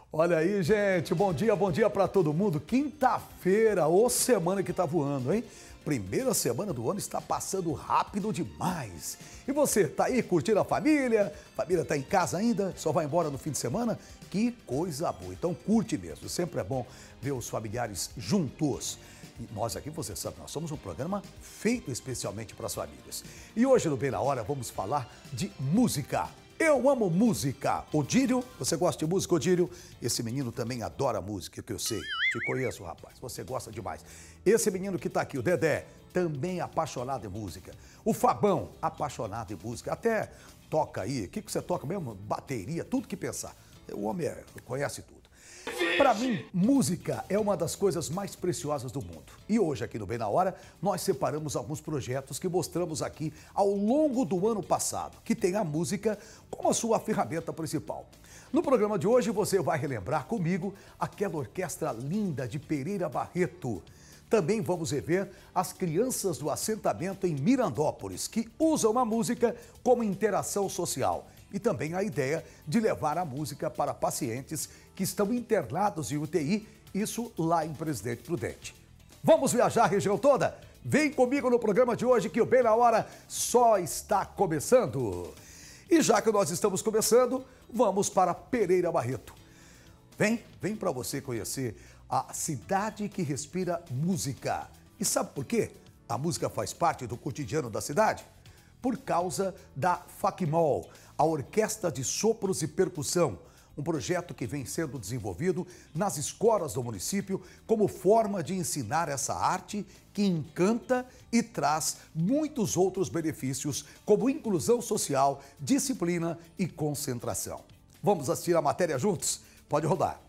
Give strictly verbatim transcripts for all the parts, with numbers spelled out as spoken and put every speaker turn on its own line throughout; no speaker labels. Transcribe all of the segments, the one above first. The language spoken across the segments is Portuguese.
Olha aí, gente, bom dia, bom dia para todo mundo. Quinta-feira, ô semana que tá voando, hein? Primeira semana do ano está passando rápido demais. E você, tá aí curtindo a família? Família tá em casa ainda? Só vai embora no fim de semana? Que coisa boa. Então curte mesmo, sempre é bom ver os familiares juntos. E nós aqui, você sabe, nós somos um programa feito especialmente para as famílias. E hoje no Bem na Hora vamos falar de música. Eu amo música. Odílio, você gosta de música, Odílio? Esse menino também adora música, que eu sei. Te conheço, rapaz. Você gosta demais. Esse menino que tá aqui, o Dedé, também apaixonado em música. O Fabão, apaixonado em música. Até toca aí. O que, que você toca mesmo? Bateria, tudo que pensar. O homem é, conhece tudo. Para mim, música é uma das coisas mais preciosas do mundo. E hoje, aqui no Bem na Hora, nós separamos alguns projetos que mostramos aqui ao longo do ano passado, que tem a música como a sua ferramenta principal. No programa de hoje, você vai relembrar comigo aquela orquestra linda de Pereira Barreto. Também vamos rever as crianças do assentamento em Mirandópolis, que usam a música como interação social. E também a ideia de levar a música para pacientes que estão internados em U T I, isso lá em Presidente Prudente. Vamos viajar a região toda? Vem comigo no programa de hoje que o Bem na Hora só está começando. E já que nós estamos começando, vamos para Pereira Barreto. Vem, vem para você conhecer a cidade que respira música. E sabe por quê? A música faz parte do cotidiano da cidade? Por causa da FACMOL, a Orquestra de Sopros e Percussão, um projeto que vem sendo desenvolvido nas escolas do município como forma de ensinar essa arte que encanta e traz muitos outros benefícios, como inclusão social, disciplina e concentração. Vamos assistir a matéria juntos? Pode rodar.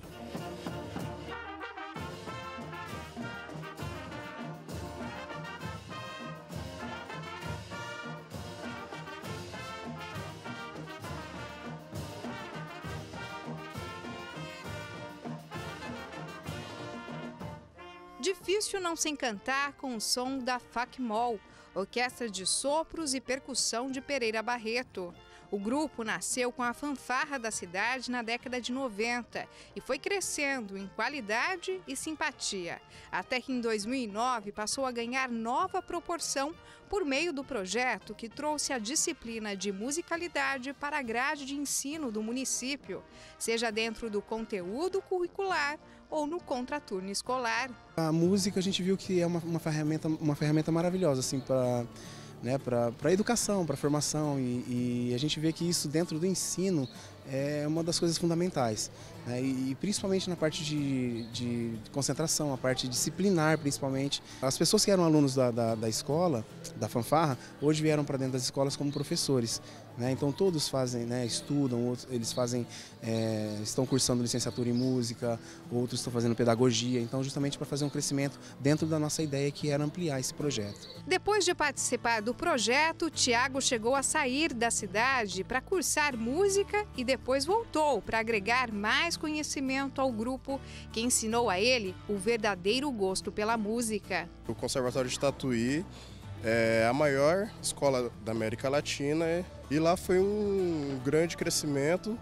Difícil não se encantar com o som da FACMOL, Orquestra de Sopros e Percussão de Pereira Barreto. O grupo nasceu com a fanfarra da cidade na década de noventa e foi crescendo em qualidade e simpatia, até que em dois mil e nove passou a ganhar nova proporção por meio do projeto que trouxe a disciplina de musicalidade para a grade de ensino do município, seja dentro do conteúdo curricular ou no contraturno escolar.
A música a gente viu que é uma, uma ferramenta, uma ferramenta maravilhosa assim, para né, para a educação, para a formação, e, e a gente vê que isso dentro do ensino é uma das coisas fundamentais, né, e, e principalmente na parte de, de concentração, a parte disciplinar principalmente. As pessoas que eram alunos da, da, da escola, da fanfarra, hoje vieram para dentro das escolas como professores, né, então todos fazem, né, estudam, outros, eles fazem, é, estão cursando licenciatura em música, outros estão fazendo pedagogia, então justamente para fazer um crescimento dentro da nossa ideia que era ampliar esse projeto.
Depois de participar do projeto, Tiago chegou a sair da cidade para cursar música e depois voltou para agregar mais conhecimento ao grupo, que ensinou a ele o verdadeiro gosto pela música.
O Conservatório de Tatuí é a maior escola da América Latina e lá foi um grande crescimento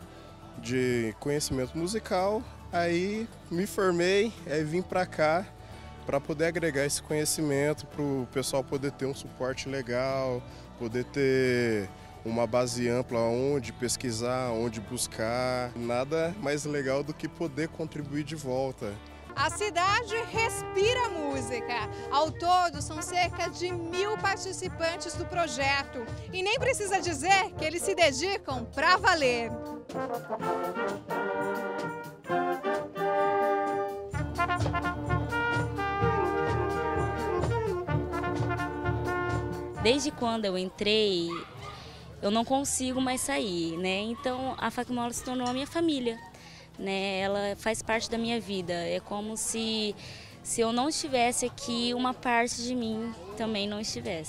de conhecimento musical. Aí me formei, aí vim para cá para poder agregar esse conhecimento, para o pessoal poder ter um suporte legal, poder ter uma base ampla onde pesquisar, onde buscar. Nada mais legal do que poder contribuir de volta.
A cidade respira música. Ao todo, são cerca de mil participantes do projeto. E nem precisa dizer que eles se dedicam para valer.
Desde quando eu entrei, eu não consigo mais sair, né? Então a FACMOL se tornou a minha família, né? Ela faz parte da minha vida. É como se, se eu não estivesse aqui, uma parte de mim também não estivesse.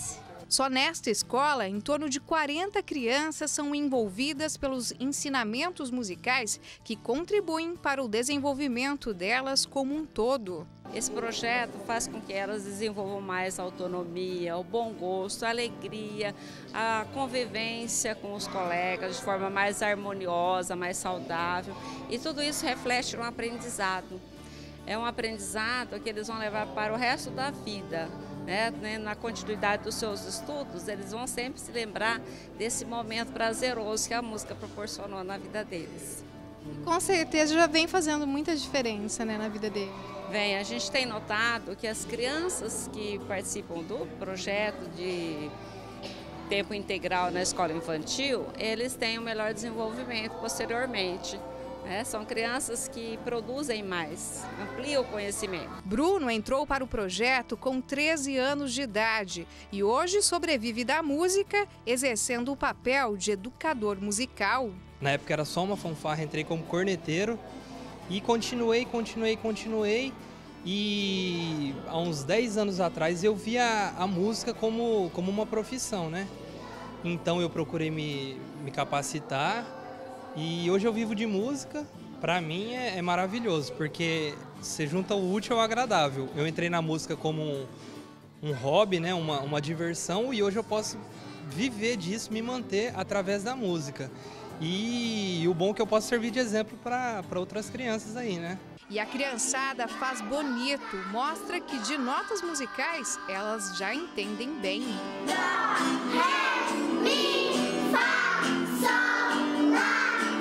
Só nesta escola, em torno de quarenta crianças são envolvidas pelos ensinamentos musicais que contribuem para o desenvolvimento delas como um todo.
Esse projeto faz com que elas desenvolvam mais a autonomia, o bom gosto, a alegria, a convivência com os colegas de forma mais harmoniosa, mais saudável. E tudo isso reflete no aprendizado. É um aprendizado que eles vão levar para o resto da vida. Né? Na continuidade dos seus estudos, eles vão sempre se lembrar desse momento prazeroso que a música proporcionou na vida deles.
Com certeza já vem fazendo muita diferença, né, na vida deles.
Bem, a gente tem notado que as crianças que participam do projeto de tempo integral na escola infantil, eles têm um melhor desenvolvimento posteriormente. É, são crianças que produzem mais, ampliam o conhecimento.
Bruno entrou para o projeto com treze anos de idade e hoje sobrevive da música, exercendo o papel de educador musical.
Na época era só uma fanfarra, entrei como corneteiro e continuei, continuei, continuei. E há uns dez anos atrás eu via a música como, como uma profissão, né? Então eu procurei me, me capacitar. E hoje eu vivo de música. Para mim é, é maravilhoso, porque você junta o útil ao agradável. Eu entrei na música como um, um hobby, né? uma, uma diversão, e hoje eu posso viver disso, me manter através da música. E, e o bom é que eu posso servir de exemplo para outras crianças aí, né?
E a criançada faz bonito, mostra que de notas musicais elas já entendem bem.
Dó, ré, mi, fá, sol, lá.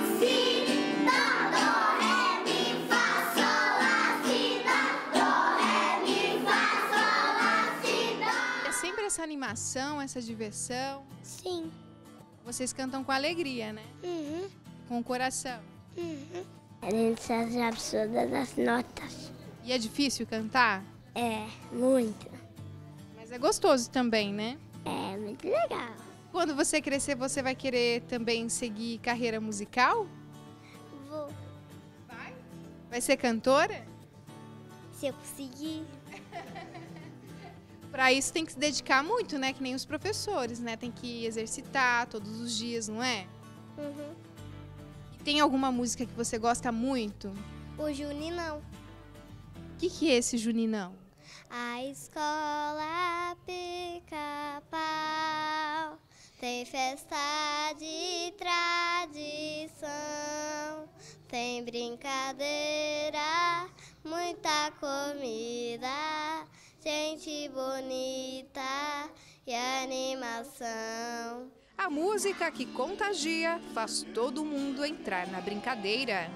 Essa animação, essa diversão?
Sim.
Vocês cantam com alegria, né?
Uhum.
Com o coração?
Uhum. A gente sabe todas as notas.
E é difícil cantar?
É, muito.
Mas é gostoso também, né?
É, muito legal.
Quando você crescer, você vai querer também seguir carreira musical?
Vou.
Vai? Vai ser cantora?
Se eu conseguir.
Para isso tem que se dedicar muito, né? Que nem os professores, né? Tem que exercitar todos os dias, não é?
Uhum.
E tem alguma música que você gosta muito?
O Juninão.
O que, que é esse Juninão?
A escola Pica-Pau tem festa de tradição, tem brincadeira, muita comida, gente bonita e animação.
A música que contagia faz todo mundo entrar na brincadeira.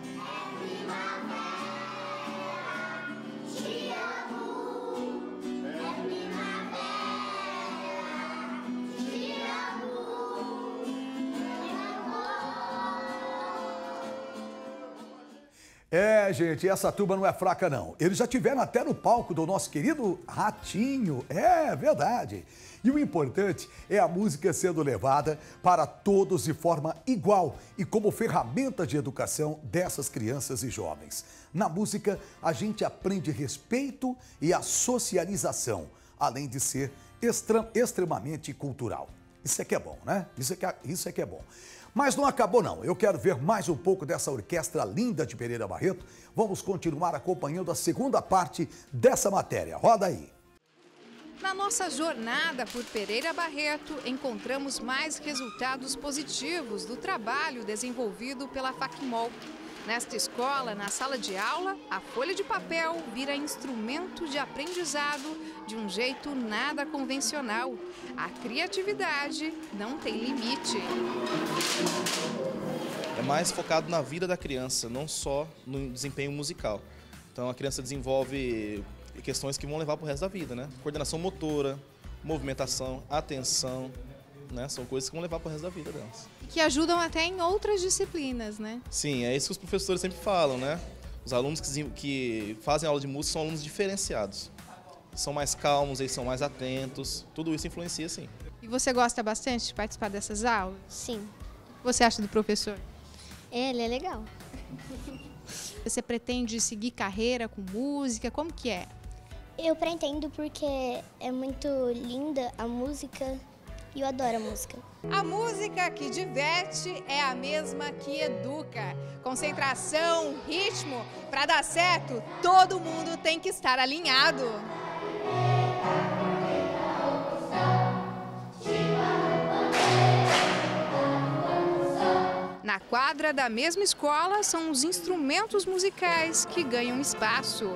É, gente, essa turma não é fraca, não. Eles já tiveram até no palco do nosso querido Ratinho. É verdade. E o importante é a música sendo levada para todos de forma igual e como ferramenta de educação dessas crianças e jovens. Na música, a gente aprende respeito e a socialização, além de ser extra, extremamente cultural. Isso é que é bom, né? Isso é que é, isso é que é bom. Mas não acabou não, eu quero ver mais um pouco dessa orquestra linda de Pereira Barreto. Vamos continuar acompanhando a segunda parte dessa matéria. Roda aí.
Na nossa jornada por Pereira Barreto, encontramos mais resultados positivos do trabalho desenvolvido pela Facmol. Nesta escola, na sala de aula, a folha de papel vira instrumento de aprendizado de um jeito nada convencional. A criatividade não tem limite.
É mais focado na vida da criança, não só no desempenho musical. Então a criança desenvolve questões que vão levar para o resto da vida, né? Coordenação motora, movimentação, atenção, né? São coisas que vão levar para o resto da vida delas.
Que ajudam até em outras disciplinas, né?
Sim, é isso que os professores sempre falam, né? Os alunos que, que fazem aula de música são alunos diferenciados. São mais calmos, eles são mais atentos, tudo isso influencia, sim.
E você gosta bastante de participar dessas aulas?
Sim.
O que você acha do professor?
Ele é legal.
Você pretende seguir carreira com música? Como que é?
Eu pretendo porque é muito linda a música E eu adoro a música.
A música que diverte é a mesma que educa. Concentração, ritmo, para dar certo, todo mundo tem que estar alinhado. Na quadra da mesma escola são os instrumentos musicais que ganham espaço.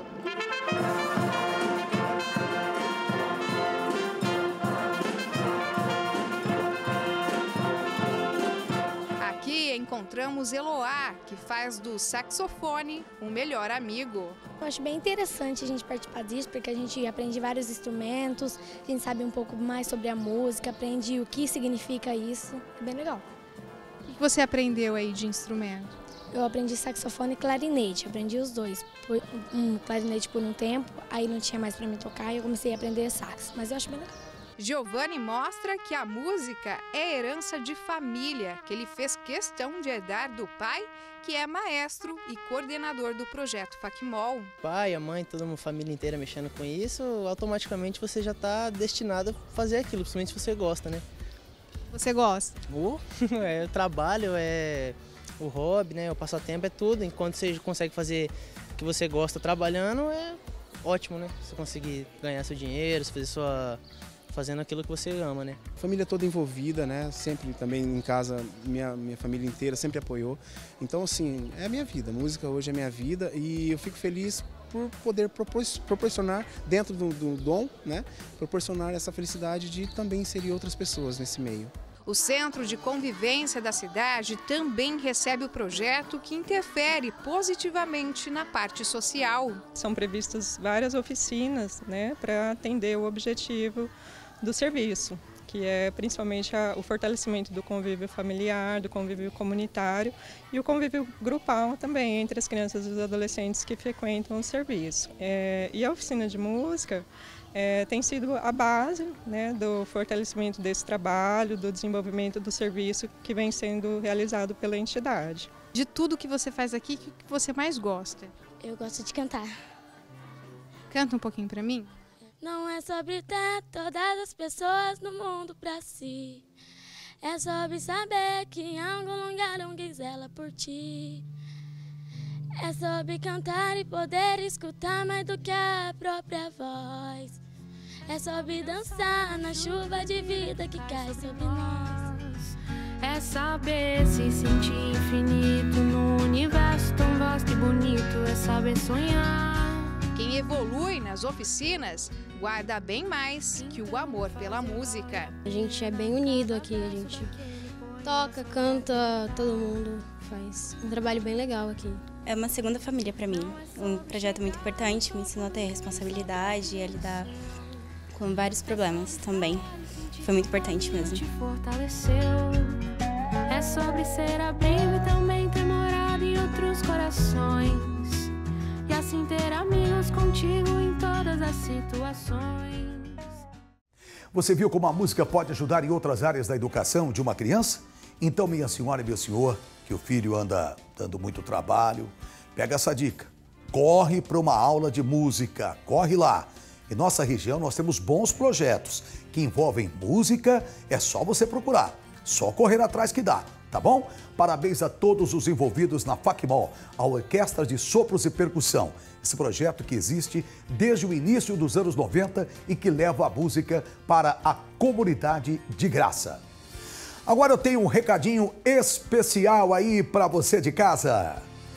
Aqui encontramos Eloá, que faz do saxofone um melhor amigo.
Eu acho bem interessante a gente participar disso, porque a gente aprende vários instrumentos, a gente sabe um pouco mais sobre a música, aprende o que significa isso, é bem legal.
O que você aprendeu aí de instrumento?
Eu aprendi saxofone e clarinete, aprendi os dois. Um clarinete por um tempo, aí não tinha mais para me tocar e eu comecei a aprender sax, mas eu acho bem legal.
Giovanni mostra que a música é herança de família, que ele fez questão de herdar do pai, que é maestro e coordenador do projeto Facmol.
O pai, a mãe, toda uma família inteira mexendo com isso, automaticamente você já está destinado a fazer aquilo, principalmente se você gosta, né?
Você gosta?
Oh, é o trabalho, é o hobby, né? O passatempo, é tudo. Enquanto você consegue fazer o que você gosta trabalhando, é ótimo, né? Você conseguir ganhar seu dinheiro, fazer sua... fazendo aquilo que você ama, né?
Família toda envolvida, né? Sempre também em casa, minha, minha família inteira sempre apoiou. Então, assim, é a minha vida. A música hoje é minha vida e eu fico feliz por poder proporcionar, dentro do, do dom, né? Proporcionar essa felicidade de também inserir outras pessoas nesse meio.
O Centro de Convivência da cidade também recebe o projeto que interfere positivamente na parte social.
São previstas várias oficinas, né, para atender o objetivo do serviço, que é principalmente a, o fortalecimento do convívio familiar, do convívio comunitário e o convívio grupal também entre as crianças e os adolescentes que frequentam o serviço. É, e a oficina de música é, tem sido a base, né, do fortalecimento desse trabalho, do desenvolvimento do serviço que vem sendo realizado pela entidade.
De tudo que você faz aqui, o que você mais gosta?
Eu gosto de cantar.
Canta um pouquinho para mim.
Não é sobre ter todas as pessoas no mundo pra si. É sobre saber que em algum lugar um ela por ti. É sobre cantar e poder escutar mais do que a própria voz. É sobre dançar na chuva de vida que cai sobre nós.
É saber se sentir infinito no universo tão vasto e bonito. É saber sonhar.
Quem evolui nas oficinas guarda bem mais que o amor pela música.
A gente é bem unido aqui, a gente toca, canta, todo mundo faz um trabalho bem legal aqui.
É uma segunda família para mim, um projeto muito importante, me ensinou a ter responsabilidade e a lidar com vários problemas também. Foi muito importante mesmo.
Te fortaleceu. É sobre ser abrigo e também ter morado em outros corações. E assim ter amigos contigo em todas as situações.
Você viu como a música pode ajudar em outras áreas da educação de uma criança? Então, minha senhora e meu senhor, que o filho anda dando muito trabalho, pega essa dica. Corre para uma aula de música, corre lá. Em nossa região nós temos bons projetos que envolvem música, é só você procurar, só correr atrás que dá. Tá bom? Parabéns a todos os envolvidos na Facmol, a Orquestra de Sopros e Percussão. Esse projeto que existe desde o início dos anos noventa e que leva a música para a comunidade de graça. Agora eu tenho um recadinho especial aí para você de casa.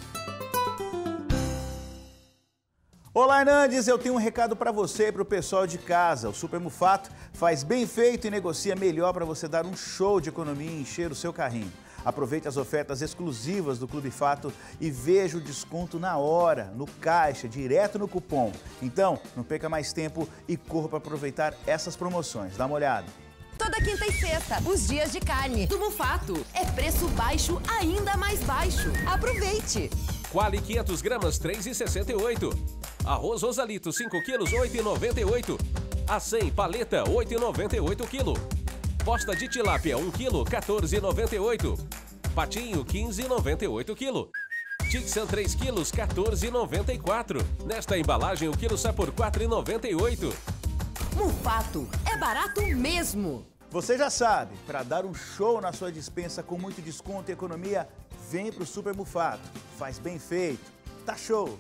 Olá, Hernandes, eu tenho um recado para você e para o pessoal de casa. O Super Mufato faz bem feito e negocia melhor para você dar um show de economia e encher o seu carrinho. Aproveite as ofertas exclusivas do Clube Fato e veja o desconto na hora, no caixa, direto no cupom. Então, não perca mais tempo e corra para aproveitar essas promoções. Dá uma olhada.
Toda quinta e sexta, os dias de carne do Mufato. É preço baixo, ainda mais baixo. Aproveite!
Quali quinhentos gramas, três reais e sessenta e oito centavos. Arroz Rosalito, cinco quilos, oito reais e noventa e oito centavos. A cem paleta, oito reais e noventa e oito centavos quilo. Posta de tilápia, um quilo, quatorze reais e noventa e oito centavos. Patinho, quinze reais e noventa e oito centavos quilo. Tixan, três quilos, quatorze reais e noventa e quatro centavos. Nesta embalagem, o quilo sai por quatro reais e noventa e oito centavos.
Mufato, é barato mesmo!
Você já sabe, para dar um show na sua despensa com muito desconto e economia, vem para o Super Mufato. Faz bem feito. Tá show!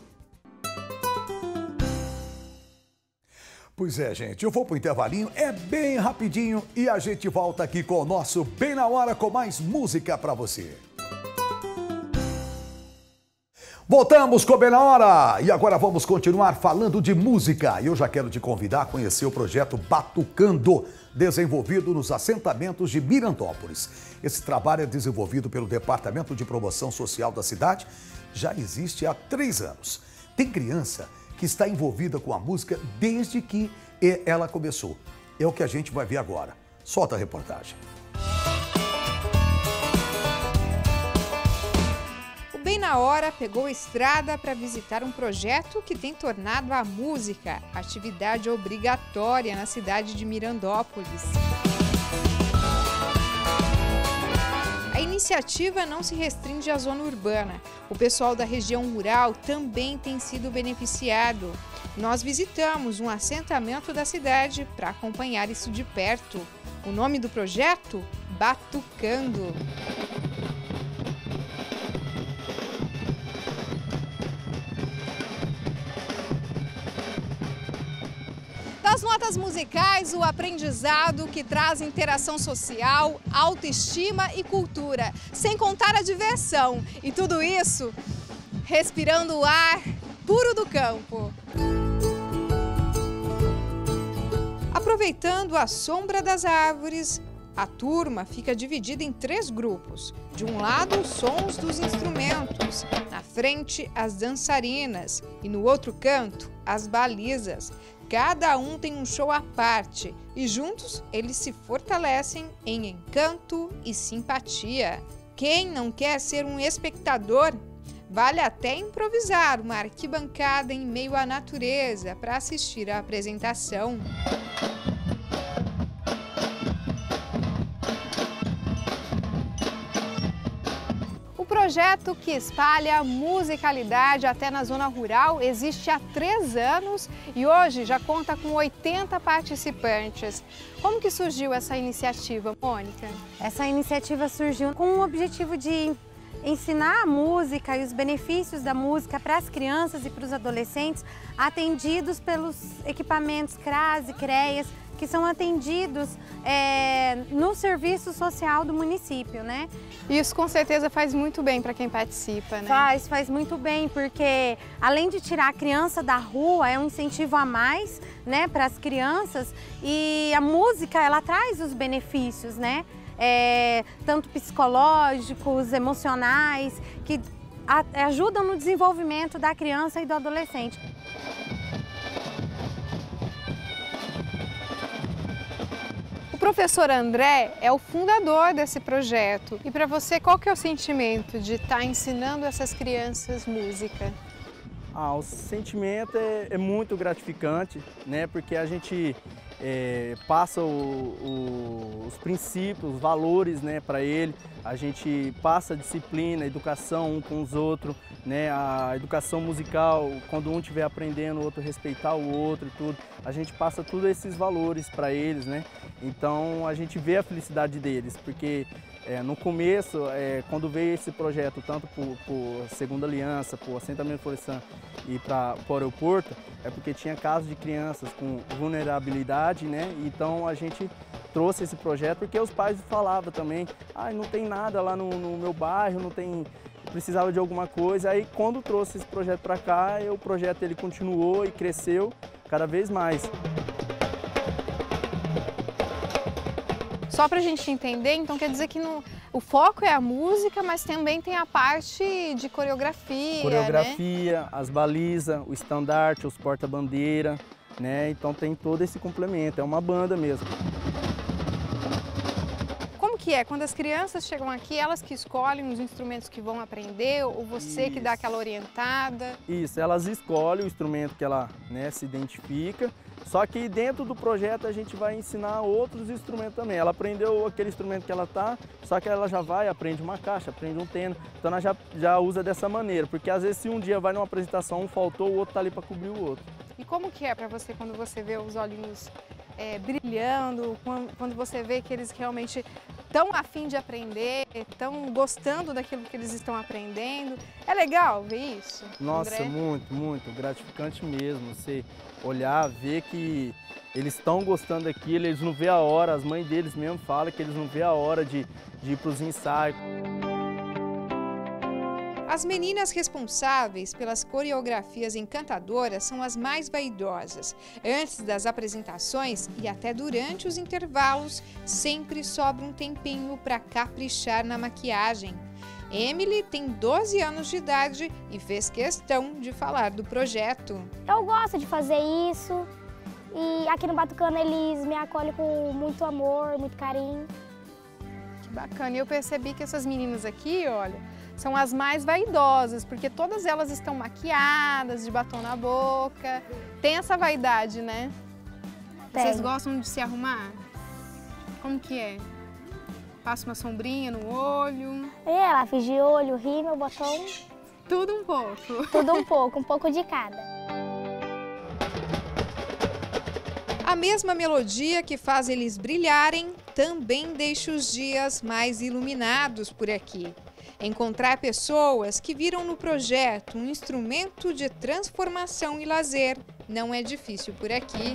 Pois é, gente, eu vou pro intervalinho, é bem rapidinho e a gente volta aqui com o nosso Bem na Hora com mais música para você. Voltamos com Bem na Hora e agora vamos continuar falando de música. Eu já quero te convidar a conhecer o projeto Batucando, desenvolvido nos assentamentos de Mirandópolis. Esse trabalho é desenvolvido pelo Departamento de Promoção Social da cidade, já existe há três anos. Tem criança que está envolvida com a música desde que ela começou. É o que a gente vai ver agora. Solta a reportagem.
Bem na Hora pegou a estrada para visitar um projeto que tem tornado a música atividade obrigatória na cidade de Mirandópolis. A iniciativa não se restringe à zona urbana. O pessoal da região rural também tem sido beneficiado. Nós visitamos um assentamento da cidade para acompanhar isso de perto. O nome do projeto? Batucando. Das notas musicais, o aprendizado que traz interação social, autoestima e cultura, sem contar a diversão. E tudo isso respirando o ar puro do campo. Aproveitando a sombra das árvores, a turma fica dividida em três grupos. De um lado, os sons dos instrumentos, na frente, as dançarinas e no outro canto, as balizas. Cada um tem um show à parte e juntos eles se fortalecem em encanto e simpatia. Quem não quer ser um espectador? Vale até improvisar uma arquibancada em meio à natureza para assistir à apresentação. O projeto que espalha musicalidade até na zona rural existe há três anos e hoje já conta com oitenta participantes. Como que surgiu essa iniciativa, Mônica?
Essa iniciativa surgiu com o objetivo de ensinar a música e os benefícios da música para as crianças e para os adolescentes atendidos pelos equipamentos CRAS e CREAS, que são atendidos é, no serviço social do município, né?
Isso com certeza faz muito bem para quem participa, né?
Faz, faz muito bem, porque além de tirar a criança da rua, é um incentivo a mais, né, para as crianças, e a música, ela traz os benefícios, né? É, tanto psicológicos, emocionais, que a, ajudam no desenvolvimento da criança e do adolescente.
O professor André é o fundador desse projeto. E para você, qual que é o sentimento de estar ensinando essas crianças música?
Ah, o sentimento é, é muito gratificante, né? Porque a gente é, passa o, o, os princípios, os valores, né, para ele. A gente passa a disciplina, a educação um com os outros, né? A educação musical, quando um estiver aprendendo, o outro respeitar o outro e tudo. A gente passa todos esses valores para eles, né? Então a gente vê a felicidade deles, porque é, no começo, é, quando veio esse projeto, tanto por, por Segunda Aliança, por Assentamento Florestan e para o aeroporto, é porque tinha casos de crianças com vulnerabilidade, né? Então a gente trouxe esse projeto porque os pais falavam também, ah, não tem nada lá no, no meu bairro, não tem, precisava de alguma coisa. Aí quando trouxe esse projeto para cá, o projeto ele continuou e cresceu cada vez mais.
Só para a gente entender, então quer dizer que no, o foco é a música, mas também tem a parte de coreografia,
Coreografia,
né?
As balizas, o estandarte, os porta-bandeira, né? Então tem todo esse complemento, é uma banda mesmo.
Como que é? Quando as crianças chegam aqui, elas que escolhem os instrumentos que vão aprender ou você Isso. que dá aquela orientada?
Isso, elas escolhem o instrumento que ela, né, se identifica. Só que dentro do projeto a gente vai ensinar outros instrumentos também. Ela aprendeu aquele instrumento que ela tá, só que ela já vai, aprende uma caixa, aprende um teno. Então ela já, já usa dessa maneira, porque às vezes se um dia vai numa apresentação, um faltou, o outro tá ali para cobrir o outro.
E como que é para você quando você vê os olhinhos é, brilhando, quando, quando você vê que eles realmente estão a fim de aprender, estão gostando daquilo que eles estão aprendendo. É legal ver isso,
Nossa,
André?
muito, muito. Gratificante mesmo. Você olhar, ver que eles estão gostando daquilo, eles não vê a hora, as mães deles mesmo falam que eles não vê a hora de, de ir para os ensaios.
As meninas responsáveis pelas coreografias encantadoras são as mais vaidosas. Antes das apresentações e até durante os intervalos, sempre sobra um tempinho para caprichar na maquiagem. Emily tem doze anos de idade e fez questão de falar do projeto.
Eu gosto de fazer isso e aqui no Batucano eles me acolhem com muito amor, muito carinho.
Que bacana. E eu percebi que essas meninas aqui, olha, são as mais vaidosas, porque todas elas estão maquiadas, de batom na boca. Tem essa vaidade, né?
Tem.
Vocês gostam de se arrumar? Como que é? Passa uma sombrinha no olho?
É, lápis de olho, rímel, batom.
Tudo um pouco.
Tudo um pouco, um pouco de cada.
A mesma melodia que faz eles brilharem também deixa os dias mais iluminados por aqui. Encontrar pessoas que viram no projeto um instrumento de transformação e lazer não é difícil por aqui.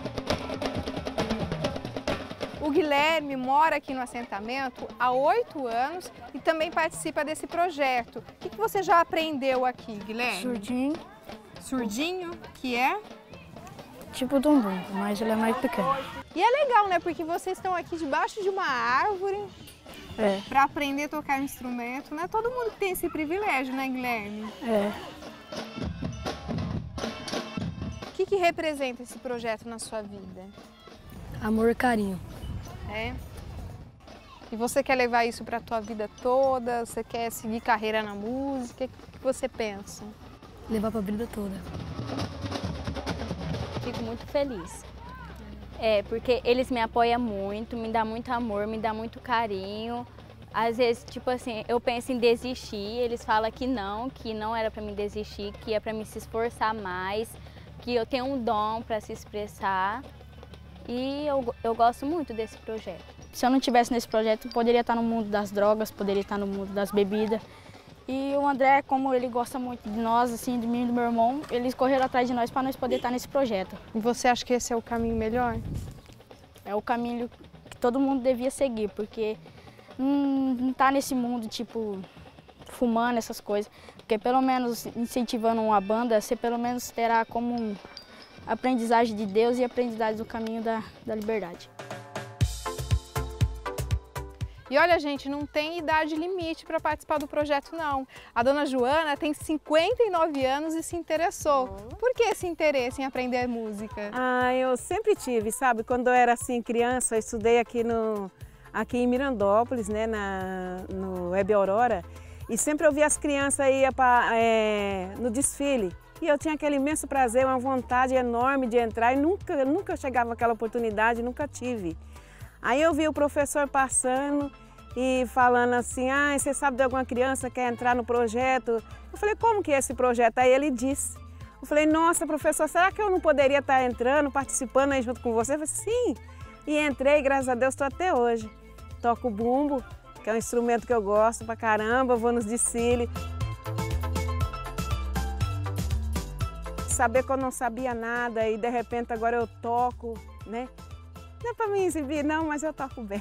O Guilherme mora aqui no assentamento há oito anos e também participa desse projeto. O que você já aprendeu aqui, Guilherme?
Surdinho.
Surdinho, que é?
Tipo Dumbum, mas ele é mais pequeno.
E é legal, né? Porque vocês estão aqui debaixo de uma árvore
é.
para aprender a tocar instrumento. Não é todo mundo que tem esse privilégio, né, Guilherme?
É.
O que, que representa esse projeto na sua vida?
Amor e carinho.
É? E você quer levar isso para a tua vida toda? Você quer seguir carreira na música? O que você pensa?
Levar para a vida toda.
Fico muito feliz. É, porque eles me apoiam muito, me dão muito amor, me dão muito carinho. Às vezes, tipo assim, eu penso em desistir, eles falam que não, que não era para mim desistir, que é para mim se esforçar mais, que eu tenho um dom para se expressar. E eu, eu gosto muito desse projeto.
Se eu não estivesse nesse projeto, eu poderia estar no mundo das drogas, poderia estar no mundo das bebidas. E o André, como ele gosta muito de nós, assim, de mim e do meu irmão, eles correram atrás de nós para nós poder estar nesse projeto.
E você acha que esse é o caminho melhor?
É o caminho que todo mundo devia seguir, porque não, não tá nesse mundo, tipo, fumando essas coisas. Porque pelo menos incentivando uma banda, você pelo menos terá como um aprendizagem de Deus e aprendizagem do caminho da, da liberdade.
E olha, gente, não tem idade limite para participar do projeto, não. A dona Joana tem cinquenta e nove anos e se interessou. Por que esse interesse em aprender música?
Ah, eu sempre tive, sabe? Quando eu era assim criança, eu estudei aqui, no, aqui em Mirandópolis, né, na, no Web Aurora, e sempre eu via as crianças aí é, no desfile. E eu tinha aquele imenso prazer, uma vontade enorme de entrar e nunca, nunca chegava aquela oportunidade, nunca tive. Aí eu vi o professor passando e falando assim, ah, você sabe de alguma criança que quer entrar no projeto? Eu falei, como que é esse projeto? Aí ele disse. Eu falei, nossa, professor, será que eu não poderia estar entrando, participando aí junto com você? Eu falei, sim. E entrei, graças a Deus, estou até hoje. Toco bumbo, que é um instrumento que eu gosto pra caramba, vou nos desfiles. Saber que eu não sabia nada e de repente agora eu toco, né? Não é para me exibir não, mas eu toco bem.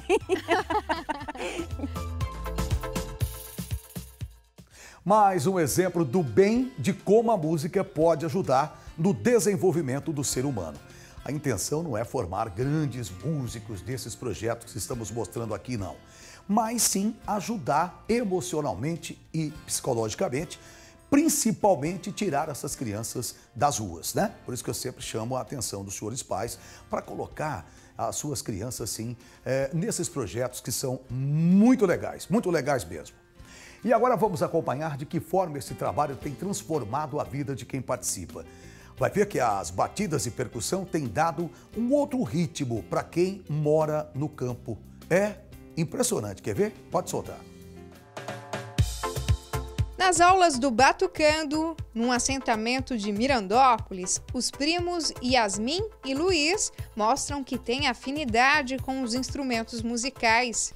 Mais um exemplo do bem de como a música pode ajudar no desenvolvimento do ser humano. A intenção não é formar grandes músicos desses projetos que estamos mostrando aqui, não. Mas sim ajudar emocionalmente e psicologicamente, principalmente tirar essas crianças das ruas, né? Por isso que eu sempre chamo a atenção dos senhores pais para colocar as suas crianças, sim, é, nesses projetos que são muito legais, muito legais mesmo. E agora vamos acompanhar de que forma esse trabalho tem transformado a vida de quem participa. Vai ver que as batidas e percussão têm dado um outro ritmo para quem mora no campo. É impressionante, quer ver? Pode soltar.
Nas aulas do Batucando, num assentamento de Mirandópolis, os primos Yasmin e Luiz mostram que têm afinidade com os instrumentos musicais.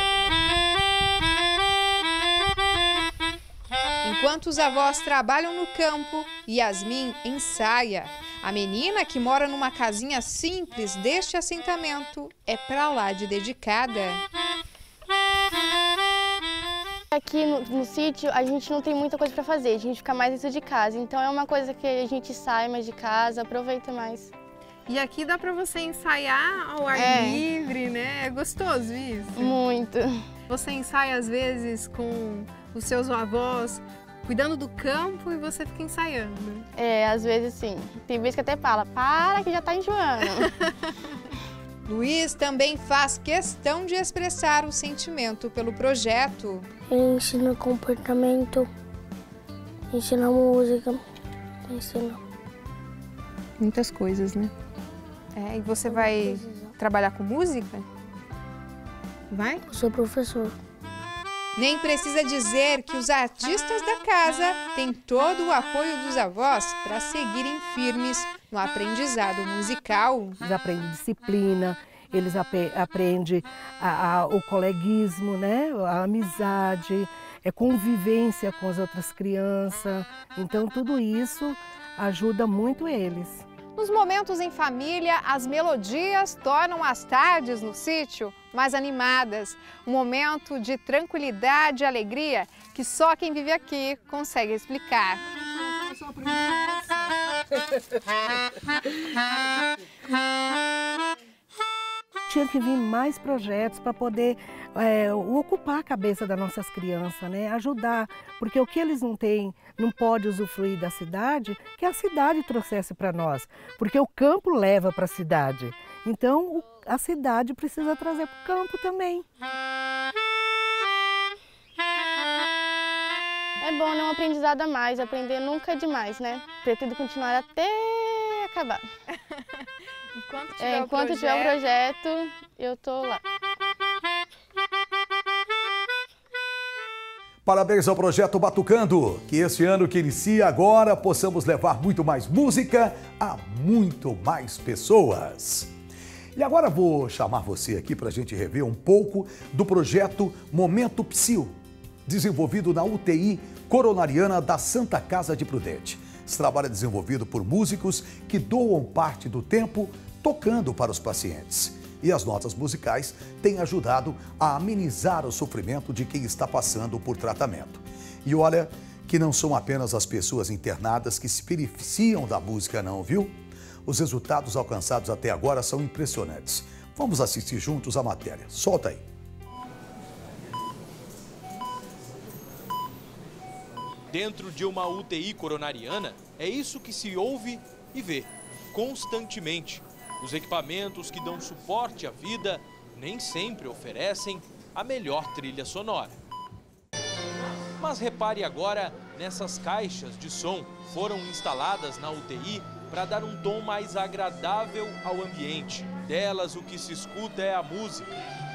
Enquanto os avós trabalham no campo, Yasmin ensaia. A menina, que mora numa casinha simples deste assentamento, é pra lá de dedicada.
Aqui no, no sítio a gente não tem muita coisa para fazer, a gente fica mais dentro de casa, então é uma coisa que a gente sai mais de casa, aproveita mais.
E aqui dá para você ensaiar ao ar
É.
livre, né? É gostoso isso?
Muito.
Você ensaia às vezes com os seus avós, cuidando do campo, e você fica ensaiando.
É, às vezes sim. Tem vezes que até fala, para que já tá enjoando.
Luiz também faz questão de expressar o sentimento pelo projeto.
Ele ensina comportamento, ensina música, ensina...
Muitas coisas, né? É, e você vai trabalhar com música? Vai?
Eu sou professor.
Nem precisa dizer que os artistas da casa têm todo o apoio dos avós para seguirem firmes no aprendizado musical.
Eles aprendem disciplina, eles ap- aprendem a, a, o coleguismo, né? A amizade, a convivência com as outras crianças. Então tudo isso ajuda muito eles.
Nos momentos em família, as melodias tornam as tardes no sítio mais animadas. Um momento de tranquilidade e alegria que só quem vive aqui consegue explicar.
Tinha que vir mais projetos para poder é, ocupar a cabeça das nossas crianças, né? Ajudar, porque o que eles não têm, não pode usufruir da cidade, que a cidade trouxesse para nós, porque o campo leva para a cidade. Então o, a cidade precisa trazer para o campo também.
É bom, né? Um aprendizado a mais, aprender nunca é demais, né? Pretendo continuar até acabar.
Enquanto tiver,
É,
o,
enquanto
projeto...
tiver o projeto, eu tô lá.
Parabéns ao Projeto Batucando, que esse ano que inicia agora possamos levar muito mais música a muito mais pessoas. E agora vou chamar você aqui para a gente rever um pouco do projeto Momento Psil, desenvolvido na U T I coronariana da Santa Casa de Prudente. Esse trabalho é desenvolvido por músicos que doam parte do tempo tocando para os pacientes. E as notas musicais têm ajudado a amenizar o sofrimento de quem está passando por tratamento. E olha que não são apenas as pessoas internadas que se beneficiam da música não, viu? Os resultados alcançados até agora são impressionantes. Vamos assistir juntos a matéria. Solta aí.
Dentro de uma U T I coronariana, é isso que se ouve e vê constantemente. Os equipamentos que dão suporte à vida nem sempre oferecem a melhor trilha sonora. Mas repare agora nessas caixas de som, foram instaladas na U T I para dar um tom mais agradável ao ambiente. Delas, o que se escuta é a música.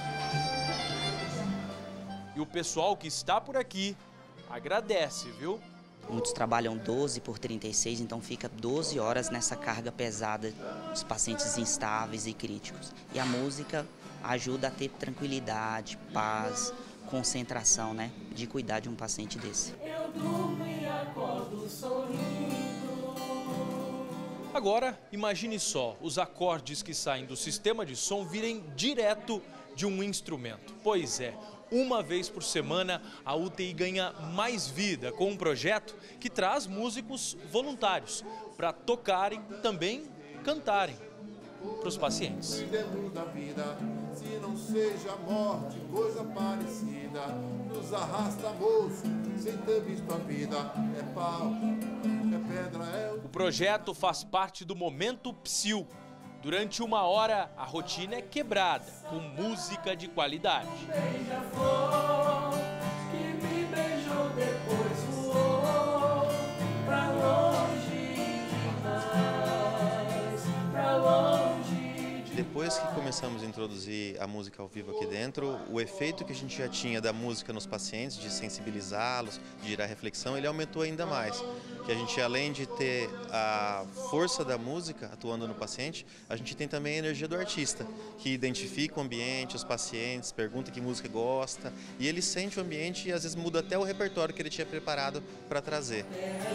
E o pessoal que está por aqui agradece, viu?
Muitos trabalham doze por trinta e seis, então fica doze horas nessa carga pesada, os pacientes instáveis e críticos. E a música ajuda a ter tranquilidade, paz, concentração, né? De cuidar de um paciente desse.
Eu durmo e acordo sorrindo.
Agora, imagine só, os acordes que saem do sistema de som virem direto de um instrumento. Pois é, uma vez por semana a U T I ganha mais vida com um projeto que traz músicos voluntários para tocarem, também cantarem para os pacientes.
Dentro da vida, se não seja morte, coisa parecida, nos arrasta moço, sem ter visto a vida, é pau, é pedra, é o...
O projeto faz parte do Momento Psil. Durante uma hora, a rotina é quebrada, com música de qualidade.
Beija-flor, que me beijou, depois voou pra longe demais, pra longe demais.
Depois que começou
começamos a introduzir a música ao vivo aqui dentro, o efeito que a gente já tinha da música nos pacientes, de sensibilizá-los, de gerar reflexão, ele aumentou ainda mais. Que a gente, além de ter a força da música atuando no paciente, a gente tem também a energia do artista, que identifica o ambiente, os pacientes, pergunta que música gosta, e ele sente o ambiente e às vezes muda até o repertório que ele tinha preparado para trazer.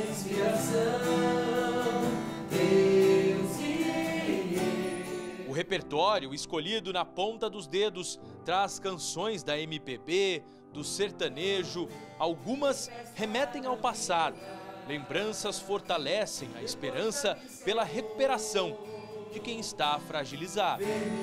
O repertório, escolhido na ponta dos dedos, traz canções da M P B, do sertanejo, algumas remetem ao passado. Lembranças fortalecem a esperança pela recuperação de quem está fragilizado.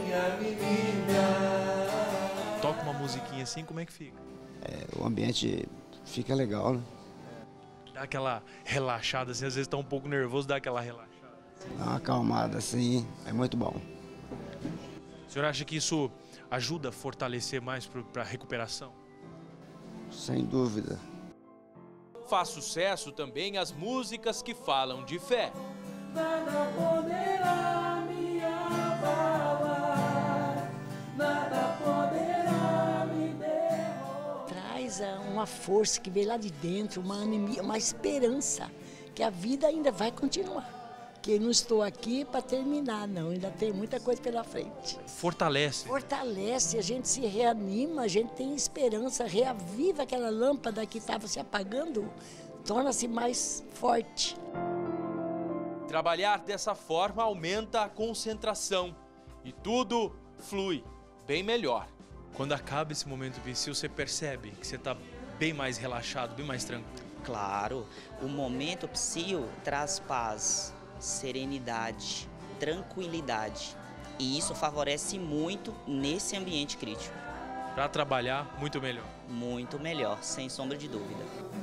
Toca uma musiquinha assim, como é que fica?
É, o ambiente fica legal, né?
Dá aquela relaxada, assim, às vezes está um pouco nervoso, dá aquela relaxada.
Dá uma acalmada assim, é muito bom.
O senhor acha que isso ajuda a fortalecer mais para a recuperação?
Sem dúvida.
Faz sucesso também as músicas que falam de fé.
Nada poderá me abalar, nada poderá me derrotar.
Traz uma força que vem lá de dentro, uma, uma esperança que a vida ainda vai continuar. Que eu não estou aqui para terminar, não. Ainda tem muita coisa pela frente.
Fortalece.
Fortalece, a gente se reanima, a gente tem esperança, reaviva aquela lâmpada que estava se apagando, torna-se mais forte.
Trabalhar dessa forma aumenta a concentração e tudo flui bem melhor. Quando acaba esse momento Psyu, você percebe que você está bem mais relaxado, bem mais tranquilo.
Claro, o momento Psyu traz paz, serenidade, tranquilidade, e isso favorece muito nesse ambiente crítico.
Para trabalhar, muito melhor.
Muito melhor, sem sombra de dúvida.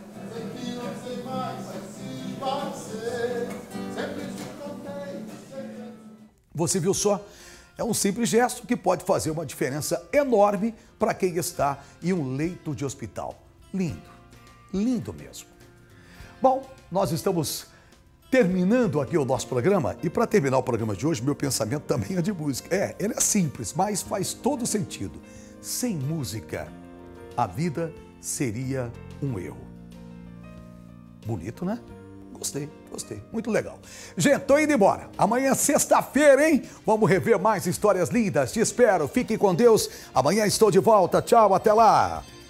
Você viu só? É um simples gesto que pode fazer uma diferença enorme para quem está em um leito de hospital. Lindo, lindo mesmo. Bom, nós estamos terminando aqui o nosso programa, e para terminar o programa de hoje, meu pensamento também é de música. É, ele é simples, mas faz todo sentido. Sem música, a vida seria um erro. Bonito, né? Gostei, gostei. Muito legal. Gente, tô indo embora. Amanhã é sexta-feira, hein? Vamos rever mais histórias lindas. Te espero. Fiquem com Deus. Amanhã estou de volta. Tchau, até lá.